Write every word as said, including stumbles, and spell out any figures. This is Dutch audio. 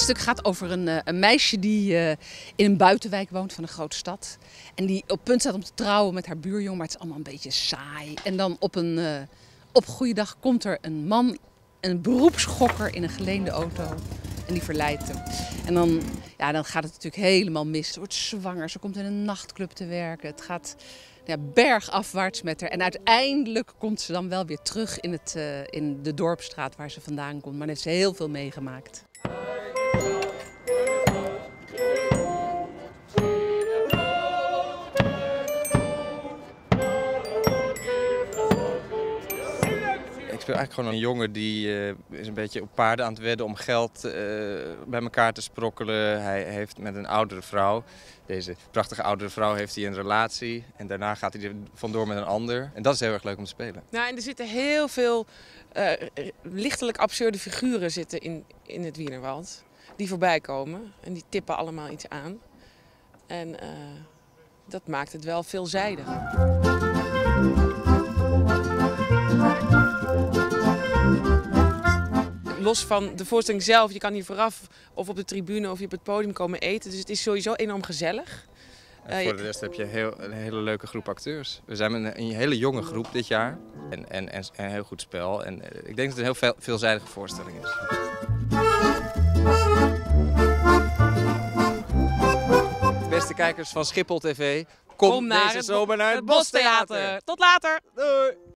stuk gaat over een, uh, een meisje die uh, in een buitenwijk woont van een grote stad. En die op punt staat om te trouwen met haar buurjongen, maar het is allemaal een beetje saai. En dan op een uh, op goede dag komt er een man, een beroepsgokker in een geleende auto. En die verleidt hem. En dan, ja, dan gaat het natuurlijk helemaal mis. Ze wordt zwanger, ze komt in een nachtclub te werken. Het gaat ja, bergafwaarts met haar. En uiteindelijk komt ze dan wel weer terug in, het, uh, in de dorpsstraat waar ze vandaan komt. Maar dan heeft ze heel veel meegemaakt. Ik speel eigenlijk gewoon een jongen die uh, is een beetje op paarden aan het wedden om geld uh, bij elkaar te sprokkelen. Hij heeft met een oudere vrouw, deze prachtige oudere vrouw, heeft hij een relatie. En daarna gaat hij er vandoor met een ander. En dat is heel erg leuk om te spelen. Nou, en er zitten heel veel uh, lichtelijk absurde figuren zitten in, in het Wienerwald. Die voorbij komen en die tippen allemaal iets aan. En uh, dat maakt het wel veelzijdig. Los van de voorstelling zelf, je kan hier vooraf of op de tribune of je op het podium komen eten. Dus het is sowieso enorm gezellig. En voor de rest heb je heel, een hele leuke groep acteurs. We zijn een, een hele jonge groep dit jaar en, en, en, en een heel goed spel. En ik denk dat het een heel veel, veelzijdige voorstelling is. Beste kijkers van Schiphol T V, kom, kom deze zomer naar het Bostheater. Tot later! Doei!